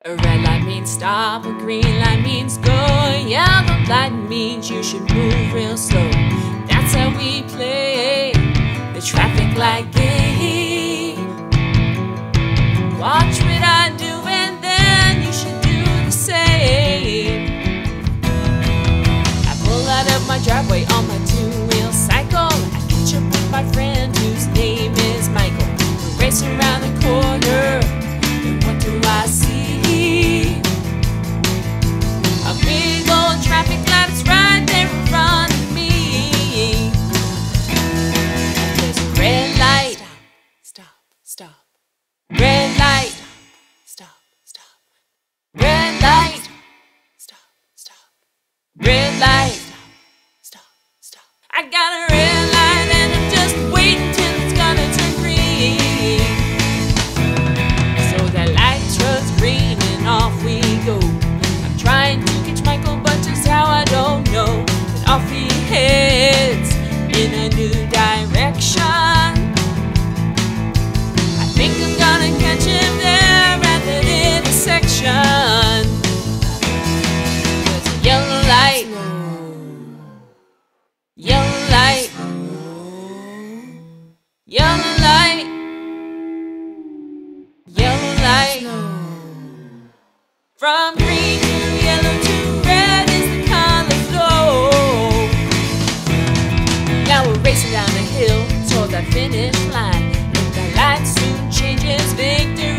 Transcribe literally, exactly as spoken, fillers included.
A red light means stop, a green light means go, a yellow light means you should move real slow. That's how we play the traffic light game. Watch what I do and then you should do the same. I pull out of my driveway on my two-wheel cycle. I catch up with my friend whose name is Michael. We race around the corner, and what do I see? A big old traffic light is right there in front of me. There's a red light. Stop, stop, stop. Red light. Stop, stop. Red light. Stop, stop. Red light. Stop, stop. I got a red light and I'm just waiting till it's gonna turn green. So that light turns green and off we go. I'm trying to catch Michael, but just how I don't know. And off he heads in a new direction. I think I'm gonna catch him there at that intersection. There's a yellow light, yellow light, yellow light, yellow light. From green to yellow to red is the color flow. Now we're racing down the hill toward that finish line. If the light soon changes, victory